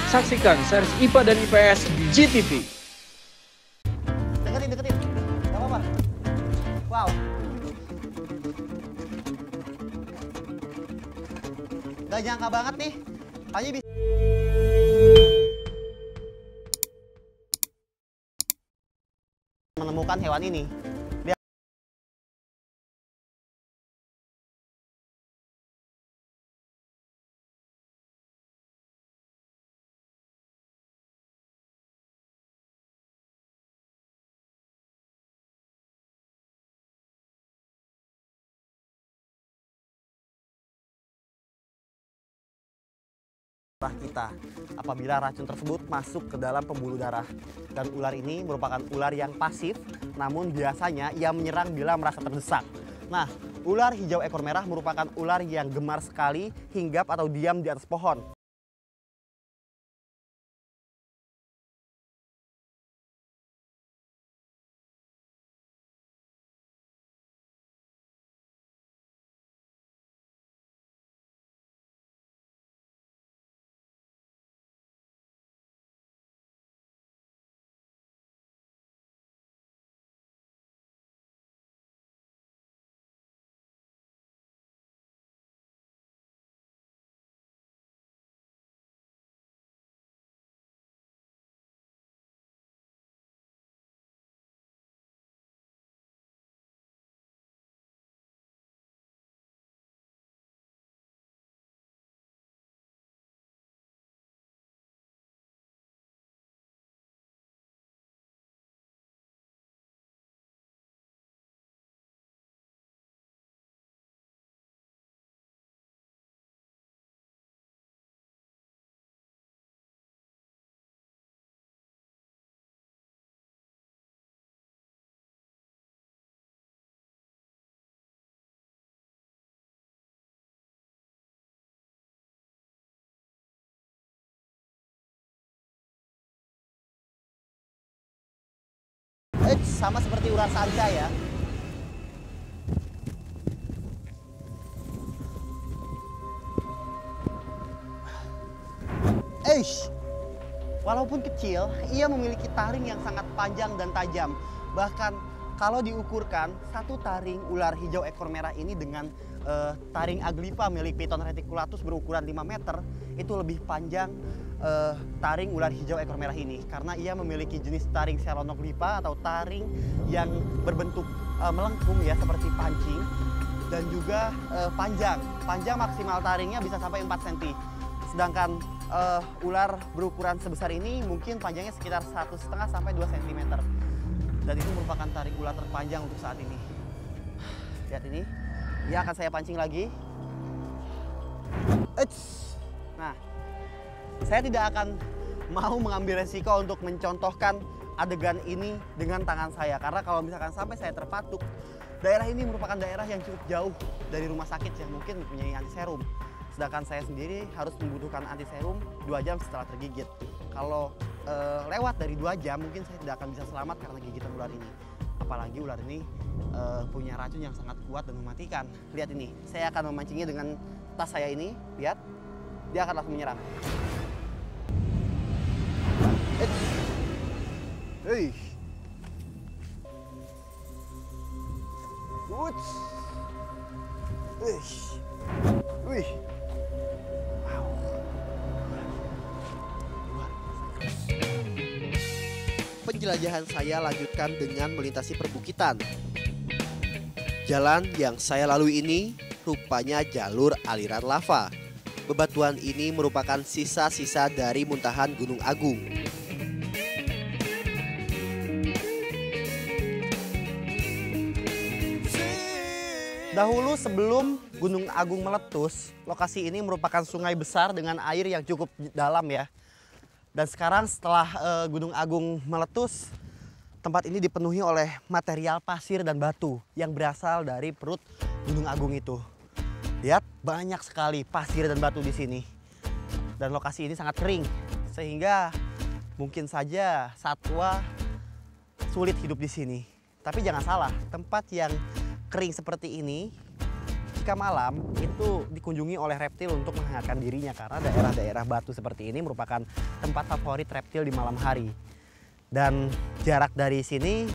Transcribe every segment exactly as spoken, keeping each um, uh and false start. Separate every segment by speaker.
Speaker 1: Saksikan series I P A dan I P S di G T V.
Speaker 2: Deketin, deketin. Gak apa-apa. Wow. Gak nyangka banget nih. Panji bisa menemukan hewan ini. Dia darah kita apabila racun tersebut masuk ke dalam pembuluh darah. Dan ular ini merupakan ular yang pasif, namun biasanya ia menyerang bila merasa terdesak. Nah, ular hijau ekor merah merupakan ular yang gemar sekali hinggap atau diam di atas pohon. Eh, sama seperti ular sanca ya. Eish, walaupun kecil, ia memiliki taring yang sangat panjang dan tajam. Bahkan kalau diukurkan, satu taring ular hijau ekor merah ini dengan uh, taring Aglipa milik Piton reticulatus berukuran lima meter, itu lebih panjang uh, taring ular hijau ekor merah ini. Karena ia memiliki jenis taring Selonoglypha atau taring yang berbentuk uh, melengkung ya, seperti pancing. Dan juga uh, panjang, panjang maksimal taringnya bisa sampai empat sentimeter. Sedangkan uh, ular berukuran sebesar ini mungkin panjangnya sekitar satu koma lima sampai dua sentimeter. Dan itu merupakan taring ular terpanjang untuk saat ini. Lihat ini, ya akan saya pancing lagi. Eits. Nah, saya tidak akan mau mengambil resiko untuk mencontohkan adegan ini dengan tangan saya. Karena kalau misalkan sampai saya terpatuk, daerah ini merupakan daerah yang cukup jauh dari rumah sakit yang mungkin mempunyai anti serum. Sedangkan saya sendiri harus membutuhkan anti serum dua jam setelah tergigit. Kalau e, lewat dari dua jam mungkin saya tidak akan bisa selamat karena gigitan ular ini. Apalagi ular ini e, punya racun yang sangat kuat dan mematikan. Lihat ini, saya akan memancingnya dengan tas saya ini. Lihat, dia akan langsung menyerang. Hei. Uts. Wih. Wih. Penjelajahan saya lanjutkan dengan melintasi perbukitan. Jalan yang saya lalui ini rupanya jalur aliran lava. Bebatuan ini merupakan sisa-sisa dari muntahan Gunung Agung. Dahulu sebelum Gunung Agung meletus, lokasi ini merupakan sungai besar dengan air yang cukup dalam ya. Dan sekarang setelah uh, Gunung Agung meletus, tempat ini dipenuhi oleh material pasir dan batu yang berasal dari perut Gunung Agung itu. Lihat, banyak sekali pasir dan batu di sini. Dan lokasi ini sangat kering, sehingga mungkin saja satwa sulit hidup di sini. Tapi jangan salah, tempat yang kering seperti ini, jika ketika malam itu dikunjungi oleh reptil untuk menghangatkan dirinya karena daerah-daerah batu seperti ini merupakan tempat favorit reptil di malam hari. Dan jarak dari sini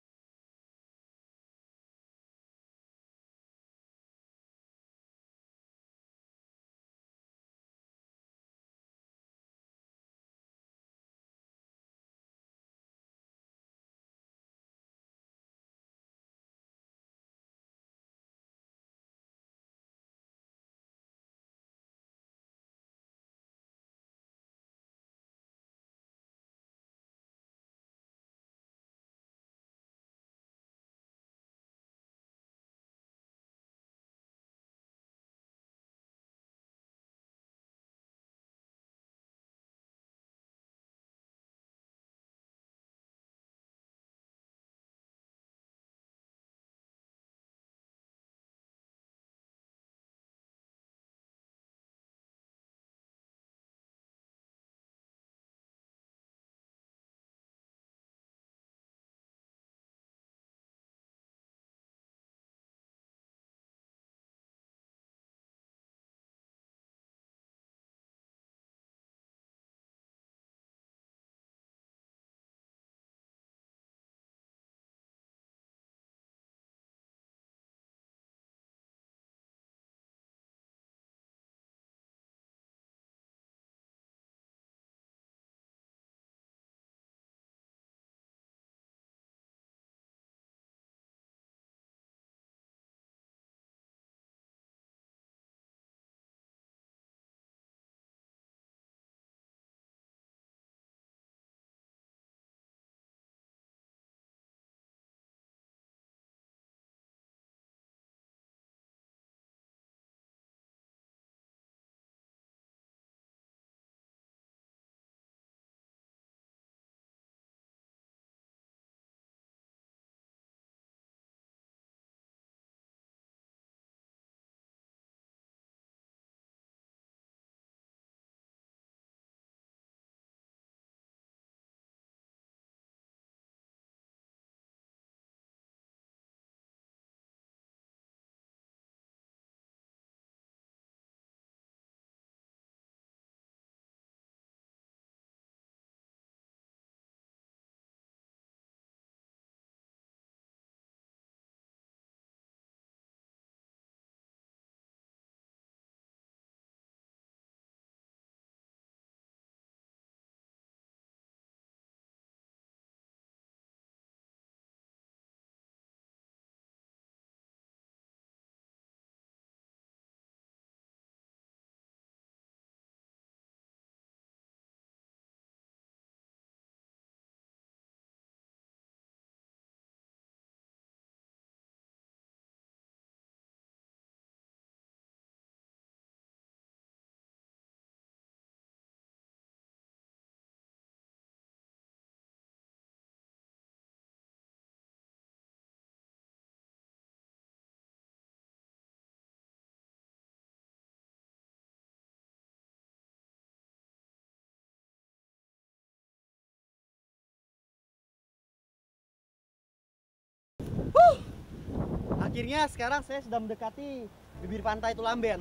Speaker 2: akhirnya sekarang saya sudah mendekati bibir pantai Tulamben.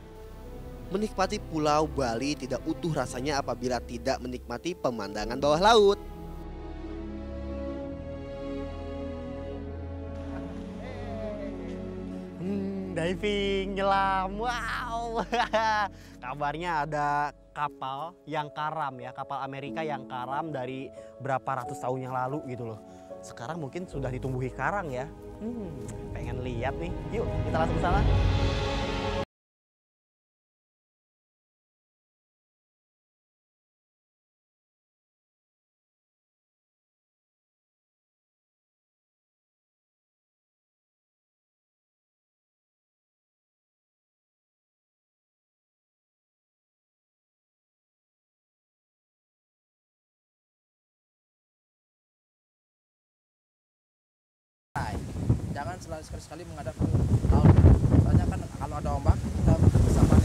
Speaker 3: Menikmati Pulau Bali tidak utuh rasanya apabila tidak menikmati pemandangan bawah laut.
Speaker 2: Hmm, diving, nyelam, wow. Kabarnya ada kapal yang karam ya, kapal Amerika yang karam dari berapa ratus tahun yang lalu gitu loh. Sekarang mungkin sudah ditumbuhi karang ya. Hmm, pengen lihat nih. Yuk, kita langsung ke sana.
Speaker 4: Jangan selalu sekali-sekali menghadap ke laut. Soalnya kan kalau ada ombak kita bisa panik.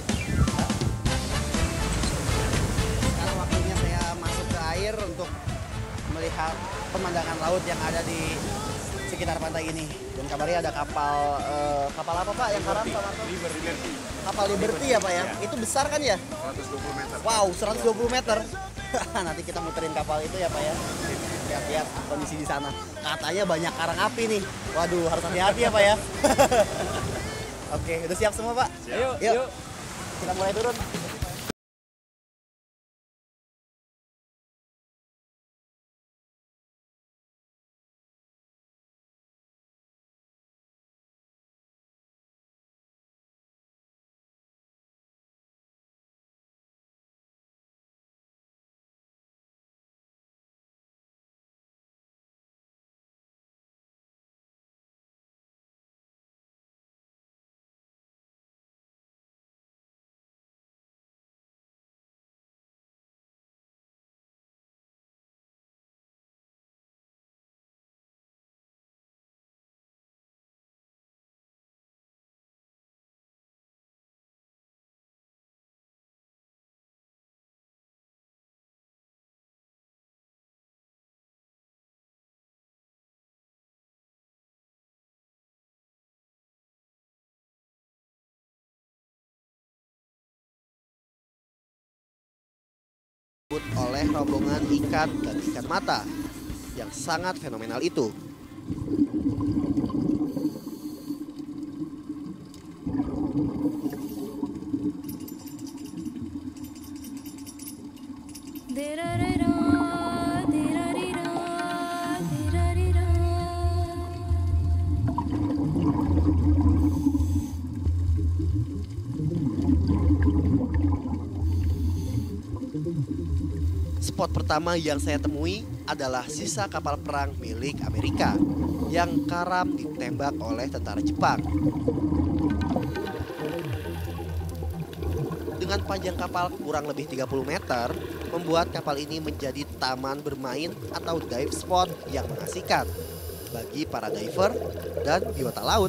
Speaker 2: Sekarang waktunya saya masuk ke air untuk melihat pemandangan laut yang ada di sekitar pantai ini. Dan kabarnya ada kapal eh, kapal apa Pak yang karam Pak Marto? Kapal Liberty ya Pak ya? Itu besar kan ya?
Speaker 5: seratus dua puluh meter.
Speaker 2: Wow, seratus dua puluh meter. Nanti kita muterin kapal itu ya Pak ya. Lihat-lihat kondisi di sana. Katanya banyak karang api nih. Waduh, harus hati-hati ya Pak ya. Oke, udah siap semua Pak?
Speaker 1: Ayo,
Speaker 2: Yuk.
Speaker 1: yuk.
Speaker 2: Kita mulai turun.
Speaker 3: Oleh rombongan ikan dan ikan mata yang sangat fenomenal itu. Spot pertama yang saya temui adalah sisa kapal perang milik Amerika yang karam ditembak oleh tentara Jepang. Dengan panjang kapal kurang lebih tiga puluh meter, membuat kapal ini menjadi taman bermain atau dive spot yang mengasihkan bagi para diver dan biota laut.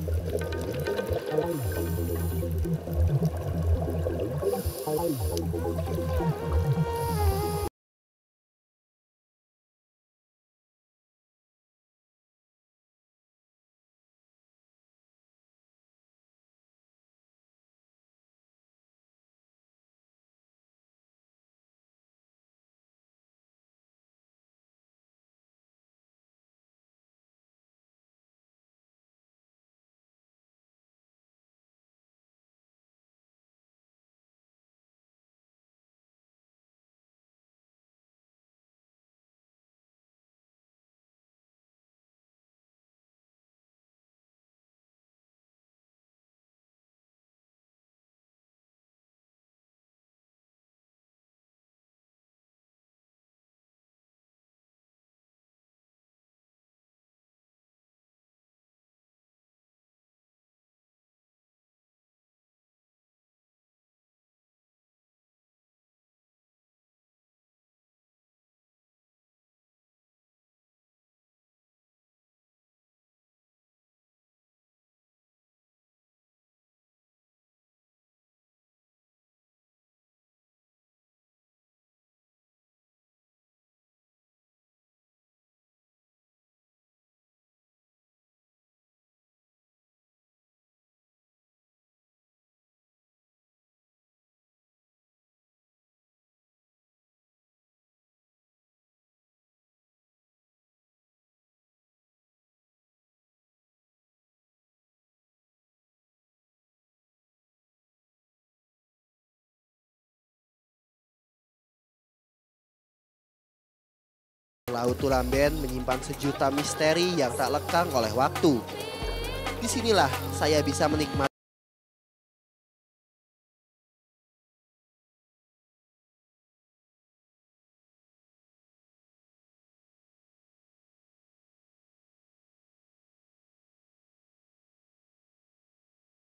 Speaker 3: Laut Tulamben menyimpan sejuta misteri yang tak lekang oleh waktu. Disinilah saya bisa menikmati